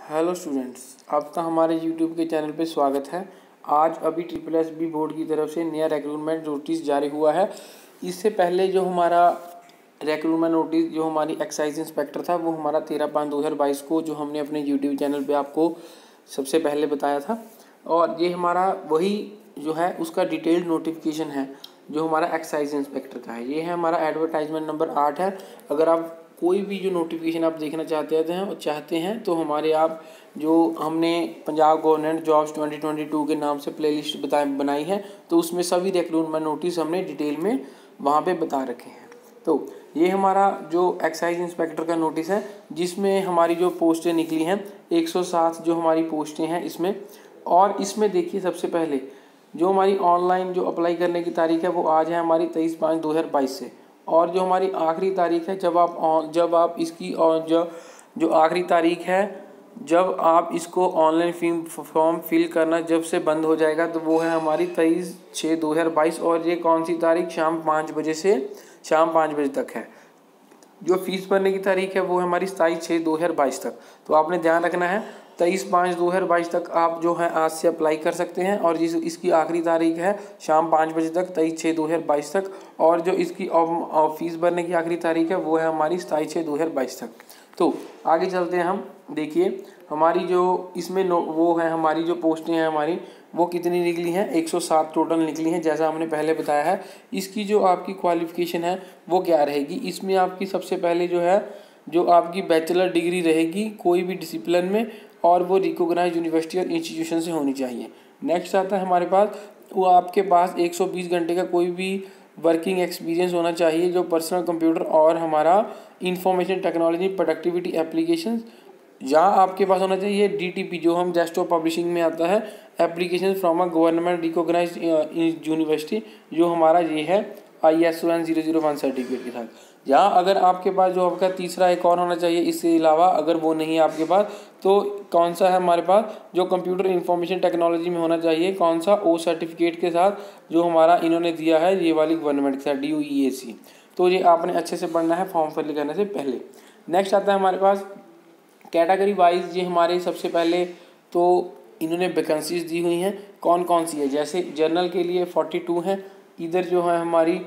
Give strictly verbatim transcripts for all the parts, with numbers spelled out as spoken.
Hello students, आपका हमारे YouTube के चैनल पे स्वागत है। आज अभी ट्रिपल एस बी बोर्ड की तरफ से नया रिक्रूटमेंट नोटिस जारी हुआ है। इससे पहले जो हमारा रिक्रूटमेंट नोटिस जो हमारी एक्साइज इंस्पेक्टर था वो हमारा तेरह पाँच दो हज़ार बाईस को जो हमने अपने यूट्यूब चैनल पे आपको सबसे पहले बताया था, और ये हमारा वही जो है उसका डिटेल्ड नोटिफिकेशन है जो हमारा एक्साइज इंस्पेक्टर का है। ये है हमारा एडवर्टाइजमेंट नंबर आठ है। अगर आप कोई भी जो नोटिफिकेशन आप देखना चाहते हैं और चाहते हैं तो हमारे आप जो हमने Punjab government jobs twenty twenty two के नाम से प्लेलिस्ट बता बनाई है, तो उसमें सभी रिक्रूटमेंट नोटिस हमने डिटेल में वहाँ पे बता रखे हैं। तो ये हमारा जो एक्साइज इंस्पेक्टर का नोटिस है जिसमें हमारी जो पोस्टें निकली हैं एक सौ सात जो हमारी पोस्टें हैं इसमें। और इसमें देखिए सबसे पहले जो हमारी ऑनलाइन जो अप्लाई करने की तारीख है वो आज है हमारी तेईस पाँच दो हज़ार बाईस से, और जो हमारी आखिरी तारीख है जब आप जब आप इसकी और जो जो आखिरी तारीख है जब आप इसको ऑनलाइन फीम फॉर्म फिल करना जब से बंद हो जाएगा तो वो है हमारी तेईस छः दो हज़ार बाईस। और ये कौन सी तारीख? शाम पाँच बजे से शाम पाँच बजे तक है। जो फीस भरने की तारीख है वो है हमारी सताईस छः दो हज़ार बाईस तक। तो आपने ध्यान रखना है तेईस पाँच दो हज़ार बाईस तक आप जो है आज से अप्लाई कर सकते हैं, और जिस इसकी आखिरी तारीख है शाम पाँच बजे तक तेईस छः दो हज़ार बाईस तक। और जो इसकी फीस भरने की आखिरी तारीख है वो है हमारी सताईस छः दो हज़ार बाईस तक। तो आगे चलते हैं हम। देखिए हमारी जो इसमें नो वो है हमारी जो पोस्टें हैं हमारी वो कितनी निकली हैं? एक सौ सात टोटल निकली हैं जैसा हमने पहले बताया है। इसकी जो आपकी क्वालिफ़िकेशन है वो क्या रहेगी? इसमें आपकी सबसे पहले जो है जो आपकी बैचलर डिग्री रहेगी कोई भी डिसिप्लिन में, और वो रिकॉग्नाइज्ड यूनिवर्सिटी और इंस्टीट्यूशन से होनी चाहिए। नेक्स्ट आता है हमारे पास वो आपके पास एक सौ बीस घंटे का कोई भी वर्किंग एक्सपीरियंस होना चाहिए जो पर्सनल कंप्यूटर और हमारा इंफॉर्मेशन टेक्नोलॉजी प्रोडक्टिविटी एप्लीकेशन, जहाँ आपके पास होना चाहिए डी टी पी जो हम डेस्कटॉप पब्लिशिंग में आता है application from a government recognized university, जो हमारा ये है I S O N zero zero one certificate के साथ। जहाँ अगर आपके पास जो आपका तीसरा एक और होना चाहिए इससे अलावा, अगर वो नहीं है आपके पास तो कौन सा है हमारे पास जो कंप्यूटर इंफॉर्मेशन टेक्नोलॉजी में होना चाहिए, कौन सा? ओ सर्टिफिकेट के साथ जो हमारा इन्होंने दिया है ये वाली गवर्नमेंट के साथ डी यू ई ए सी। तो ये आपने अच्छे से पढ़ना है फॉर्म फिल करने से पहले। नेक्स्ट आता है हमारे पास कैटेगरी वाइज। ये हमारे सबसे पहले तो इन्होंने वैकेंसीज दी हुई हैं कौन कौन सी है। जैसे जनरल के लिए बयालीस हैं, इधर जो है हमारी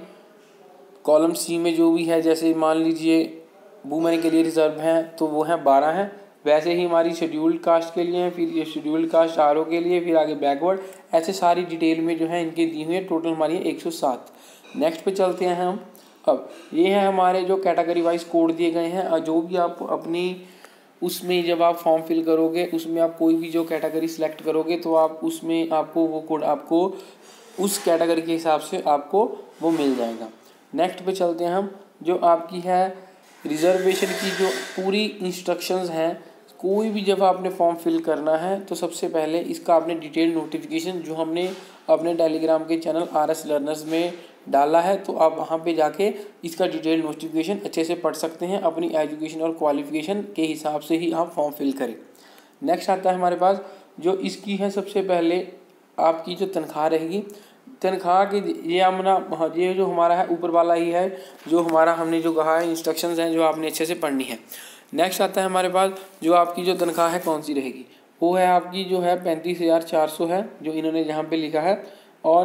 कॉलम सी में जो भी है जैसे मान लीजिए वुमेन के लिए रिजर्व हैं तो वो हैं बारह हैं। वैसे ही हमारी शेड्यूल्ड कास्ट के लिए हैं, फिर ये शेड्यूल्ड कास्ट आर ओ के लिए, फिर आगे बैकवर्ड, ऐसे सारी डिटेल में जो है इनके दी हुई है। टोटल हमारी है एक सौ सात। नेक्स्ट पे चलते हैं हम। अब ये हैं हमारे जो कैटेगरी वाइज कोड दिए गए हैं, और जो भी आप अपनी उसमें जब आप फॉर्म फिल करोगे उसमें आप कोई भी जो कैटेगरी सिलेक्ट करोगे तो आप उसमें आपको वो कोड आपको उस कैटेगरी के हिसाब से आपको वो मिल जाएगा। नेक्स्ट पे चलते हैं हम। जो आपकी है रिजर्वेशन की जो पूरी इंस्ट्रक्शंस हैं, कोई भी जब आपने फॉर्म फिल करना है तो सबसे पहले इसका आपने डिटेल नोटिफिकेशन जो हमने अपने टेलीग्राम के चैनल आर एस लर्नर्स में डाला है, तो आप वहाँ पे जाके इसका डिटेल नोटिफिकेशन अच्छे से पढ़ सकते हैं। अपनी एजुकेशन और क्वालिफिकेशन के हिसाब से ही आप फॉर्म फिल करें। नेक्स्ट आता है हमारे पास जो इसकी है सबसे पहले आपकी जो तनख्वाह रहेगी, तनख्वाह की ये हमारा ये जो हमारा है ऊपर वाला ही है जो हमारा हमने जो कहा है इंस्ट्रक्शंस हैं जो आपने अच्छे से पढ़नी है। नेक्स्ट आता है हमारे पास जो आपकी जो तनख्वाह है कौन सी रहेगी, वो है आपकी जो है पैंतीस हज़ार चार सौ है जो इन्होंने यहाँ पे लिखा है, और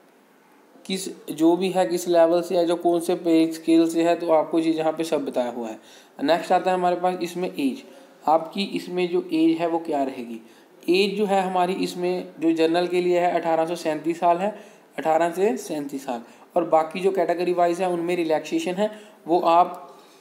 किस जो भी है किस लेवल से है जो कौन से पे स्केल से है तो आपको ये यहाँ पे सब बताया हुआ है। नेक्स्ट आता है हमारे पास इसमें एज, आपकी इसमें जो एज है वो क्या रहेगी। एज जो है हमारी इसमें जो जनरल के लिए है अठारह सौ सैंतीस साल है, अठारह से सैंतीस साल। और बाकी जो कैटेगरी वाइज है उनमें रिलैक्सेशन है, वो आप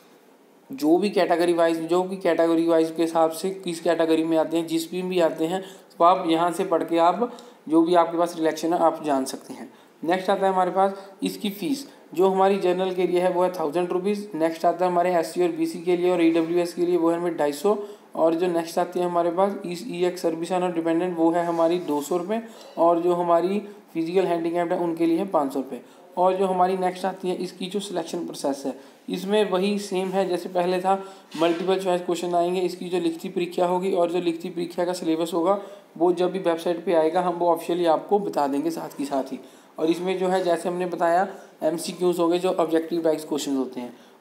जो भी कैटेगरी वाइज जो भी कैटेगरी वाइज के हिसाब से किस कैटेगरी में आते हैं जिस भी भी आते हैं तो आप यहाँ से पढ़ के आप जो भी आपके पास रिलैक्सेशन है आप जान सकते हैं। नेक्स्ट आता है हमारे पास इसकी फ़ीस जो हमारी जनरल के लिए है वो है थाउजेंड रुपीज़। नेक्स्ट आता है हमारे एस सी और बी सी के लिए और ई डब्ल्यू एस के लिए वो है हमें ढाई सौ। और जो नेक्स्ट आती है हमारे पास ई एक्स सर्विस और डिपेंडेंट वो है हमारी दो सौ रुपये, और जो हमारी फिजिकल हैंडीकैप्ड है उनके लिए है पाँच सौ रुपये। और जो हमारी नेक्स्ट आती है इसकी जो सिलेक्शन प्रोसेस है इसमें वही सेम है जैसे पहले था, मल्टीपल चॉइस क्वेश्चन आएंगे। इसकी जो लिखती परीक्षा होगी और जो लिखती परीक्षा का सिलेबस होगा वो जब भी वेबसाइट पे आएगा हम वो ऑफिशियली आपको बता देंगे साथ ही साथ ही। और इसमें जो है जैसे हमने बताया एम सी क्यूज़ हो गए जो ऑब्जेक्टिव टाइप्स क्वेश्चन होते हैं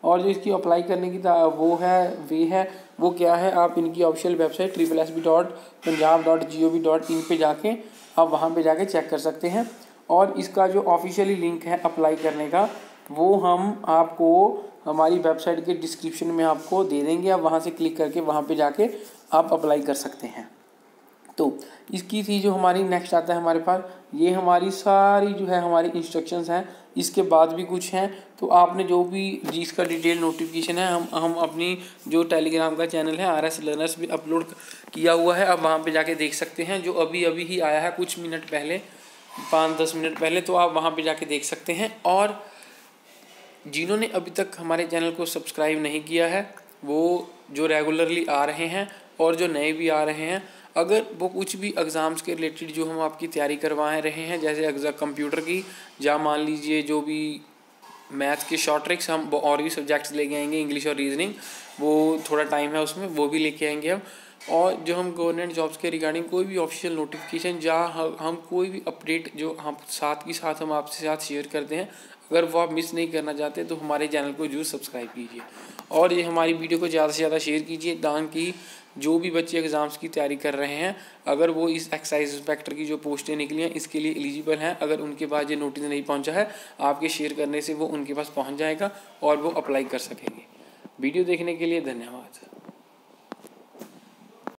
और जो इसकी अप्लाई करने की वो है वे है वो क्या है, आप इनकी official website triple S B dot Punjab dot G O V dot in पर जाके आप वहाँ पे जाके चेक कर सकते हैं। और इसका जो ऑफिशियली लिंक है अप्लाई करने का वो हम आपको हमारी वेबसाइट के डिस्क्रिप्शन में आपको दे देंगे। आप वहाँ से क्लिक करके वहाँ पे जाके आप अप्लाई कर सकते हैं। तो इसकी थी जो हमारी नेक्स्ट आता है हमारे पास, ये हमारी सारी जो है हमारी इंस्ट्रक्शंस हैं। इसके बाद भी कुछ हैं, तो आपने जो भी जिसका डिटेल नोटिफिकेशन है हम हम अपनी जो टेलीग्राम का चैनल है आर एस लर्नर्स भी अपलोड किया हुआ है, आप वहाँ पे जाके देख सकते हैं। जो अभी अभी ही आया है कुछ मिनट पहले, पाँच दस मिनट पहले, तो आप वहाँ पे जाके देख सकते हैं। और जिन्होंने अभी तक हमारे चैनल को सब्सक्राइब नहीं किया है वो जो रेगुलरली आ रहे हैं और जो नए भी आ रहे हैं, अगर वो कुछ भी एग्ज़ाम्स के रिलेटेड जो हम आपकी तैयारी करवा रहे हैं, जैसे एग्जाम कंप्यूटर की, या मान लीजिए जो भी मैथ के शॉर्ट ट्रिक्स, हम और भी सब्जेक्ट्स लेके आएंगे, इंग्लिश और रीजनिंग, वो थोड़ा टाइम है उसमें, वो भी लेके आएंगे हम। और जो हम गवर्नमेंट जॉब्स के रिगार्डिंग कोई भी ऑफिशियल नोटिफिकेशन या हम कोई भी अपडेट जो हम साथ ही साथ हम आपसे साथ शेयर करते हैं, अगर वो आप मिस नहीं करना चाहते तो हमारे चैनल को जरूर सब्सक्राइब कीजिए। और ये हमारी वीडियो को ज़्यादा से ज़्यादा शेयर कीजिए, ताकि जो भी बच्चे एग्ज़ाम्स की तैयारी कर रहे हैं, अगर वो इस एक्साइज इंस्पेक्टर की जो पोस्टें निकली हैं इसके लिए एलिजिबल हैं, अगर उनके पास ये नोटिस नहीं पहुंचा है, आपके शेयर करने से वो उनके पास पहुंच जाएगा और वो अप्लाई कर सकेंगे। वीडियो देखने के लिए धन्यवाद।